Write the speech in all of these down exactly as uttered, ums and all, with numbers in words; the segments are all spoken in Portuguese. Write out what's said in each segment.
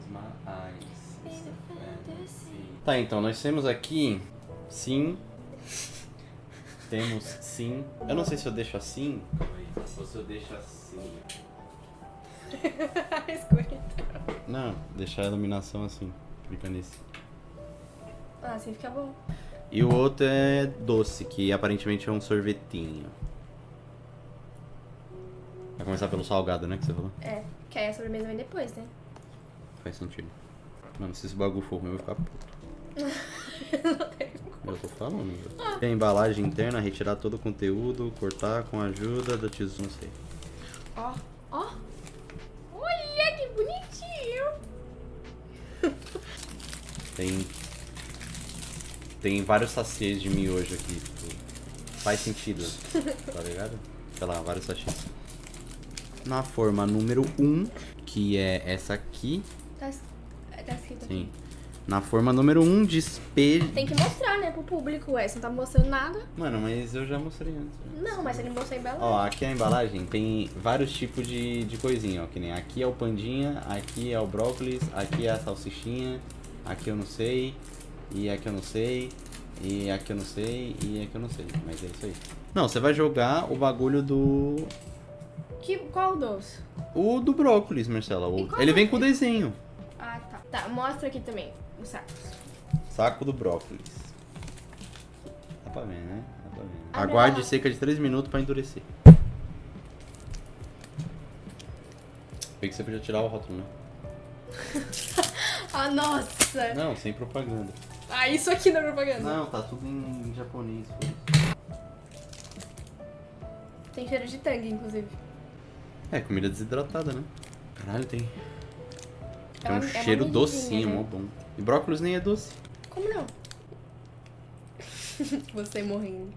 my eyes. Tá, então, nós temos aqui, sim, temos sim, eu não sei se eu deixo assim, ou se eu deixo assim. Escuridão. Não, deixar a iluminação assim, clica nesse. Ah, assim fica bom. E o outro é doce, que aparentemente é um sorvetinho. Vai começar pelo salgado, né, que você falou? É, que aí a sobremesa vem depois, né? Faz sentido. Mano, se esse bagulho for ruim, eu vou ficar puto. Eu tô falando, velho. Tem a embalagem interna, retirar todo o conteúdo, cortar com a ajuda da tesoura, não sei. Ó, ó. Olha que bonitinho. Tem... Tem vários sachês de miojo aqui, tipo, faz sentido, tá ligado? Sei lá, vários sachês. Na forma número um, que é essa aqui. Tá, tá escrito Sim. aqui. Na forma número um, despeje... Tem que mostrar, né, pro público, ué. Você não tá mostrando nada. Mano, mas eu já mostrei antes. Já. Não, mas você não mostrou a embalagem. Ó, aqui a embalagem tem vários tipos de, de coisinha, ó. Que nem aqui é o pandinha, aqui é o brócolis, aqui é a salsichinha, aqui eu não sei, e aqui eu não sei, e aqui eu não sei, e aqui eu não sei. Mas é isso aí. Não, você vai jogar o bagulho do... Que, qual o doce? O do brócolis, Marcela. O... E qual Ele vem é? com o desenho. Ah, tá. Tá, mostra aqui também o saco. Saco do brócolis. Dá pra ver, né? Dá pra ver. Abre Aguarde lá. cerca de três minutos pra endurecer. Bem que você podia tirar o rótulo, né? Ah, nossa. Não, sem propaganda. Ah, isso aqui na propaganda. Não, tá tudo em japonês. Foi. Tem cheiro de tangue, inclusive. É, comida desidratada, né? Caralho, tem. Tem É um uma- é uma cheiro medidinha, docinho, né? mó bom. E brócolis nem é doce. Como não? Você morrendo.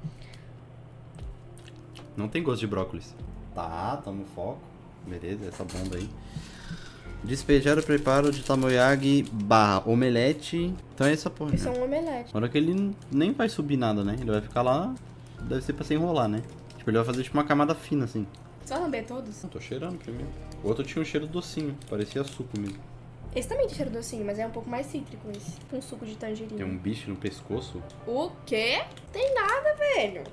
Não tem gosto de brócolis. Tá, tamo foco. Beleza, essa bomba aí. Despejar o preparo de tamoyagi barra omelete. Então é essa porra. Isso é Né? um omelete. Hora que ele nem vai subir nada, né? Ele vai ficar lá. Deve ser pra se enrolar, né? Tipo, ele vai fazer tipo uma camada fina assim. Só lamber todos? Não, tô cheirando primeiro. O outro tinha um cheiro docinho. Parecia suco mesmo. Esse também tem cheiro docinho, mas é um pouco mais cítrico esse. Com suco de tangerina. Tem um bicho no pescoço. O quê? Tem nada, velho.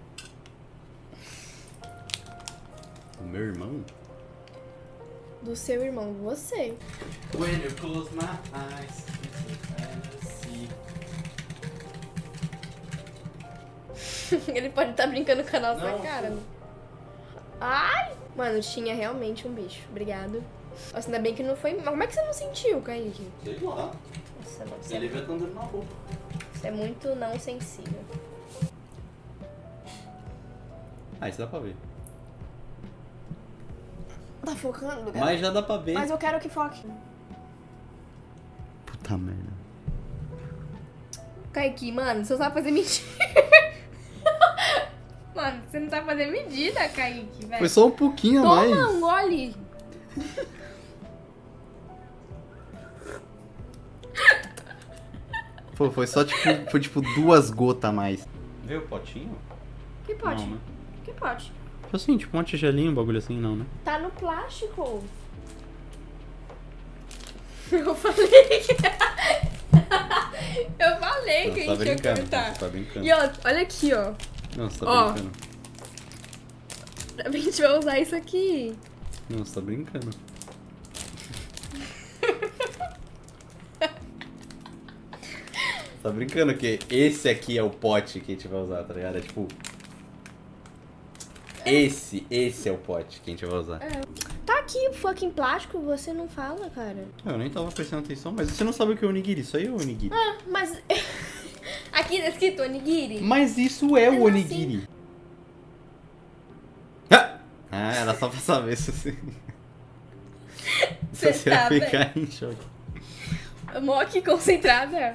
O meu irmão. Do seu irmão, você. When you close my eyes, fantasy. Ele pode estar brincando com a nossa Não, cara. pô. né? Ai! Mano, tinha realmente um bicho. Obrigado. Nossa, ainda bem que não foi... Mas como é que você não sentiu, Kaique? Sei lá. Nossa, não. Você é, Ele vai andando na roupa. você é muito não sensível. Ah, isso dá pra ver. Tá focando, cara? Mas já dá pra ver. Mas eu quero que foque. Puta merda. Kaique, mano, você não sabe fazer medida. Mano, você não sabe fazer medida, Kaique, velho. Foi só um pouquinho a Toma mais. um gole. Pô, foi só tipo, foi tipo duas gotas a mais. Vê o potinho? Que pote? Não, né? Que pote? Tipo assim, tipo uma tigelinha, um bagulho assim, não, né? Tá no plástico. Eu falei. Eu falei Não, que você a tá gente ia brincando, cortar. você tá brincando. E ó, olha aqui, ó. Não, você tá Ó. brincando. A gente vai usar isso aqui. Não, você tá brincando. Você tá brincando que esse aqui é o pote que a gente vai usar, tá ligado? É tipo... Esse, esse é o pote que a gente vai usar. Tá aqui o fucking plástico, você não fala, cara. Eu nem tava prestando atenção, mas você não sabe o que é onigiri, isso aí é onigiri. Ah, mas. Aqui tá escrito onigiri. Mas isso é o Mas onigiri. Ah, Ah, era só pra saber se você... se Você você ia tá ficar em choque. Mó aqui concentrada.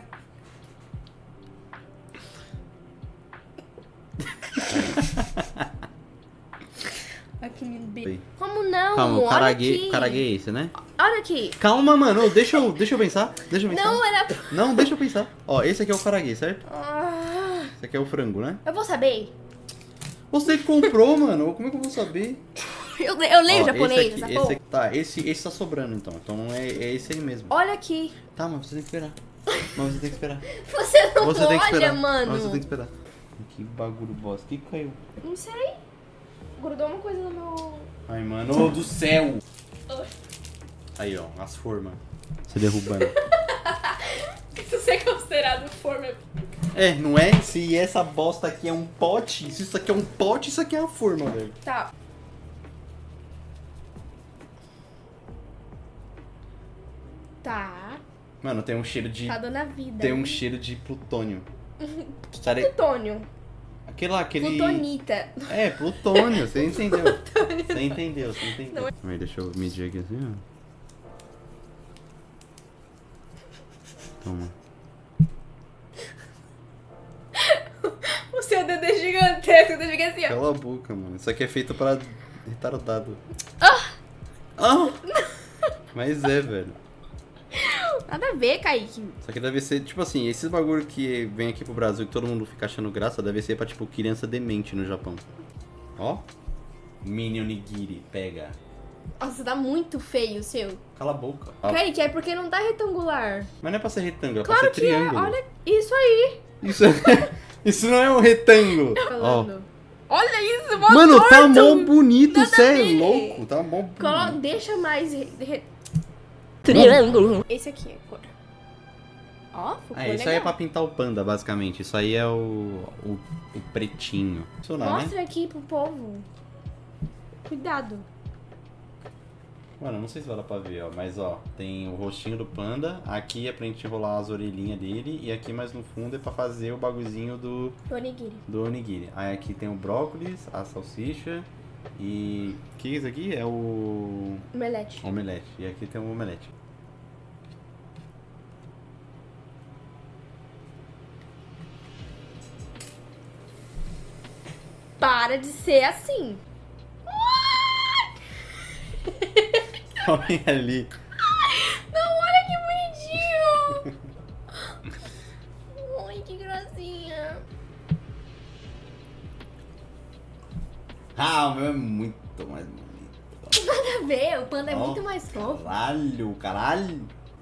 Aqui, me bem. Como não? Calma, o Olha karague, aqui. karague é esse, né? Olha aqui. Calma, mano, deixa eu, deixa eu pensar, deixa eu pensar. Não, era... Não, deixa eu pensar. Ó, esse aqui é o karague, certo? Ah, Esse aqui é o frango, né? eu vou saber. Você que comprou, mano, como é que eu vou saber? Eu, eu leio Ó, japonês, esse aqui, essa esse porra. aqui, tá, esse, esse tá sobrando então. Então é, é esse aí mesmo. Olha aqui. Tá, mas você tem que esperar. Mas você tem que esperar. Você não Você tem que olha, esperar. mano. Mas você tem que esperar. Que bagulho bosta. O que caiu? Não sei. Grudou uma coisa no meu... Ai, mano do céu. Aí, ó, as formas. Você derrubando. Isso é considerado forma... É, não é? Se essa bosta aqui é um pote, se isso aqui é um pote, isso aqui é uma forma, velho. Tá. Tá. Mano, tem um cheiro de... Tá dando a vida. Tem um cheiro de plutônio. Sabe? Plutônio. Aquele lá, aquele... Plutonita. É, plutônio, você entendeu. Você entendeu, você entendeu. Não é- Aí, deixa eu medir aqui assim, ó. Toma. O seu dedo é gigantesco, eu fica assim, ó. Cala a boca, mano. Isso aqui é feito para retardado. Ah! Ah! Mas é, velho. Nada a ver, Kaique. Isso aqui deve ser, tipo assim, esses bagulho que vem aqui pro Brasil que todo mundo fica achando graça, deve ser pra, tipo, criança demente no Japão. Ó. Mini onigiri, pega. Nossa, tá muito feio o seu. Cala a boca. Ó. Kaique, é porque não tá retangular. Mas não é pra ser retângulo, é Claro pra ser que triângulo. é, olha isso aí. Isso, é... Isso não é um retângulo. Ó. Falando. Olha isso, mó Mano, tá torto. mó bonito, Nada cê a é ver. louco. Tá mó bonito. Colo... Deixa mais... re- re- Triângulo. Esse aqui é cor. Ó, ficou Ah, isso legal. aí é pra pintar o panda, basicamente. Isso aí é o, o, o pretinho. Isso não, né? Mostra aqui pro povo. Cuidado. Mano, não sei se vai dar pra ver, ó. Mas, ó, tem o rostinho do panda. Aqui é pra gente enrolar as orelhinhas dele. E aqui mais no fundo é pra fazer o bagulhozinho do, Onigiri. do onigiri. Aí aqui tem o brócolis, a salsicha. E... O que é isso aqui? É o... Omelete. Omelete. E aqui tem o omelete. Para de ser assim. Olha ali. Não, olha que bonitinho. Ai, que gracinha. Ah, o meu é muito mais bonito. Nada a ver, o panda é Ó, muito mais fofo. Caralho, caralho.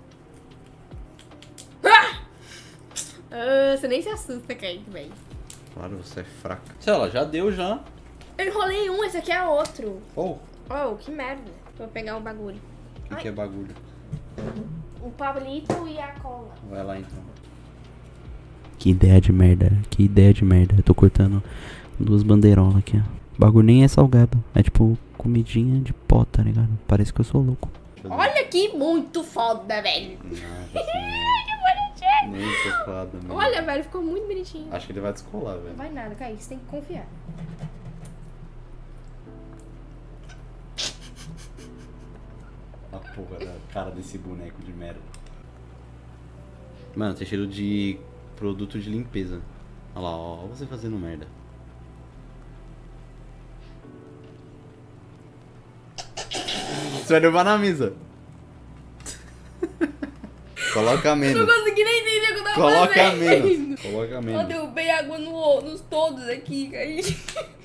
Ah, você nem se assusta, Kaique, velho. Claro, você é fraca. Sei lá, já deu já. Eu enrolei um, esse aqui é outro. Oh, Oh, que merda. Vou pegar o bagulho. o que, Ai. que é bagulho? O palito e a cola. Vai lá então. Que ideia de merda, que ideia de merda. Eu tô cortando duas bandeirolas aqui, ó. O bagulho nem é salgado. É tipo comidinha de pó, tá ligado? Parece que eu sou louco. Olha que muito foda, velho. Nossa, assim, muito foda, mano. Olha, velho, ficou muito bonitinho. Acho que ele vai descolar, Não velho. vai nada, Kaique, você tem que confiar. A porra da cara desse boneco de merda. Mano, tem cheiro de produto de limpeza. Olha lá, ó, ó você fazendo merda. Você vai levar na mesa. Coloca Eu menos. não consegui nem entender o que eu tava Coloca fazendo. menos. Coloca Eu menos. derrubei água no, nos todos aqui, Kaique.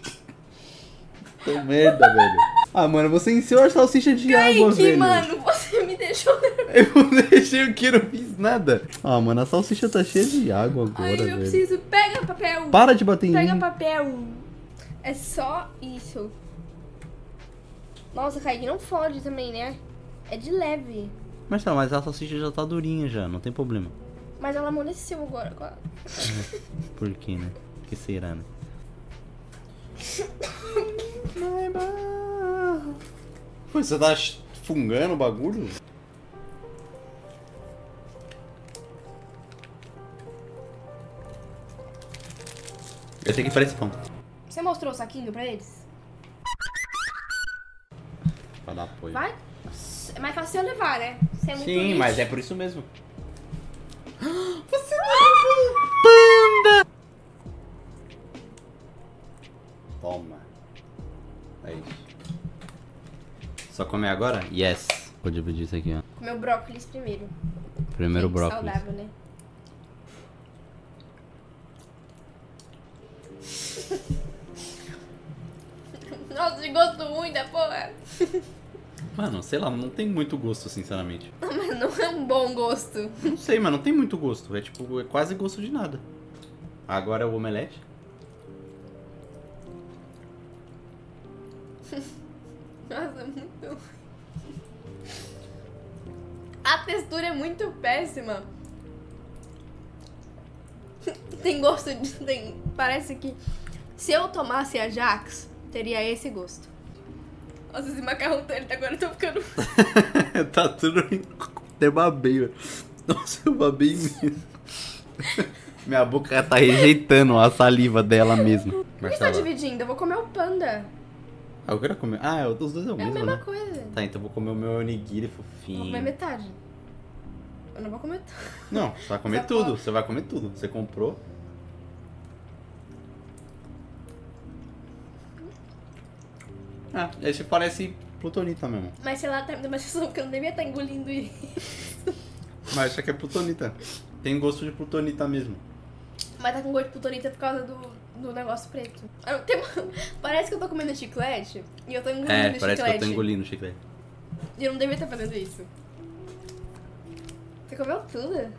Tô merda, velho. Ah, mano, você encheu a salsicha de água, Kaique, velho. mano, você me deixou... Eu não deixei o que, eu não fiz nada. Ah, mano, a salsicha tá cheia de água agora, Ai, eu velho. preciso... Pega papel. Para de bater em Pega mim. papel. É só isso. Nossa, Kaique, não fode também, né? É de leve. Marcelo, mas a salsicha já tá durinha já, não tem problema. Mas ela amoleceu agora. agora. Por quê, né? Que será, né? Pô, você tá fungando o bagulho? Eu tenho que ir para esse pão. Você mostrou o saquinho pra eles? Pra dar apoio. Vai? É mais fácil eu levar, né? Você é muito Sim, lixo. mas é por isso mesmo. Você panda! Toma. É isso. Só comer agora? Yes. Vou dividir isso aqui, ó. Comeu brócolis primeiro. Primeiro Sim, brócolis. saudável, né? Nossa, de gosto ruim da porra. Mano, sei lá, não tem muito gosto, sinceramente. Não, mas não é um bom gosto. Não sei, mas não tem muito gosto. É tipo, é quase gosto de nada. Agora é o omelete. Nossa, muito ruim. A textura é muito péssima. Tem gosto de... Tem, parece que se eu tomasse a Jax, teria esse gosto. Nossa, esse macarrão dele agora eu tô ficando... Tá tudo... Até babei, velho. Nossa, eu babei mesmo. Minha boca tá rejeitando a saliva dela mesmo. Por que você tá Marcela. dividindo? Eu vou comer o panda. Ah, eu quero comer. Ah, os dois é o É a mesmo, mesma né? coisa. Tá, então eu vou comer o meu onigiri Eu vou fofinho. comer metade. Eu não vou comer tudo. Não, você vai comer Só tudo. pode. Você vai comer tudo. Você comprou. Ah, esse parece plutonita mesmo. Mas sei lá, tá me dando uma sensação que eu não devia estar engolindo isso. Mas isso aqui é plutonita. Tem gosto de plutonita mesmo. Mas tá com gosto de plutonita por causa do, do negócio preto. Ah, tem uma- Parece que eu tô comendo chiclete e eu tô engolindo É, chiclete. parece que eu tô engolindo o chiclete. E eu não devia estar fazendo isso. Você comeu tudo?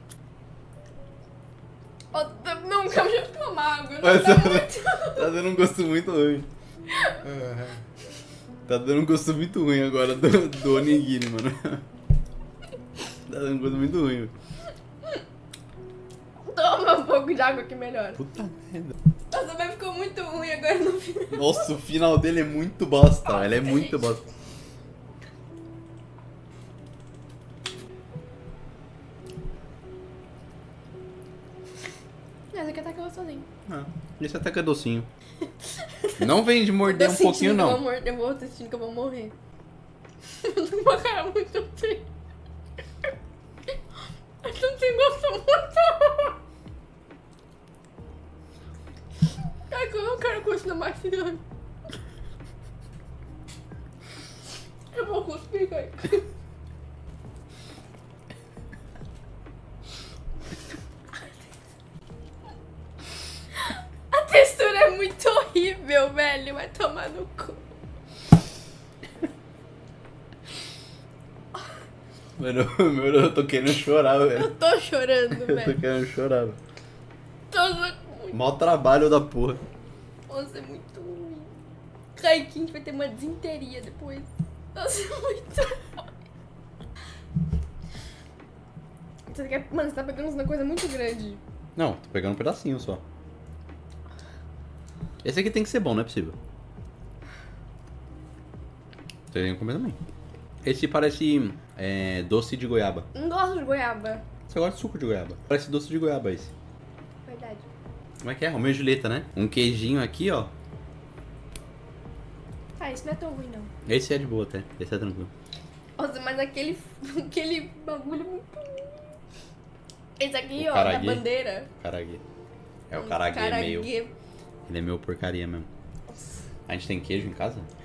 Oh, tá- não, calma, deixa eu tomar água. Mas Tá tá- muito... Tá dando um gosto muito ruim. Tá dando um gosto muito ruim agora do, do onigiri, mano. Tá dando um gosto muito ruim, velho. Toma um pouco de água que melhora. Puta merda. Nossa, mas ficou muito ruim agora no final. Nossa, o final dele é muito bosta. Ela é muito bosta. Essa aqui até que eu sozinho. Ah, esse até que é docinho. Não vem de morder Tô um pouquinho, sentindo que eu não. vou mor- Eu vou sentindo que eu vou morrer. Eu tô com uma cara muito triste. Eu não tenho gosto muito. Ai, que eu não quero continuar mastigando. Eu vou cuspir, cara. A textura é muito horrível, velho. Vai tomar no cu. Mano, meu, eu tô querendo chorar, velho. Eu tô chorando, Eu tô velho. querendo chorar, velho. Nossa, muito. Mó trabalho da porra. Nossa, é muito ruim. Kaique, a gente vai ter uma desinteria depois. Nossa, é muito. Você quer... Mano, você tá pegando uma coisa muito grande. Não, tô pegando um pedacinho só. Esse aqui tem que ser bom, não é possível. Você tem que comer também. Esse parece é, doce de goiaba. Não gosto de goiaba. Você gosta de suco de goiaba? Parece doce de goiaba esse. Verdade. Como é que é? Romeu e Julieta, né? Um queijinho aqui, ó. Ah, isso não é tão ruim, não. Esse é de boa até. Esse é tranquilo. Nossa, mas aquele, aquele bagulho muito ruim. Esse aqui, O ó, da caraguê. bandeira. Caraguê. É o caraguê, é meio... Caraguê. Ele é meio porcaria mesmo. A gente tem queijo em casa?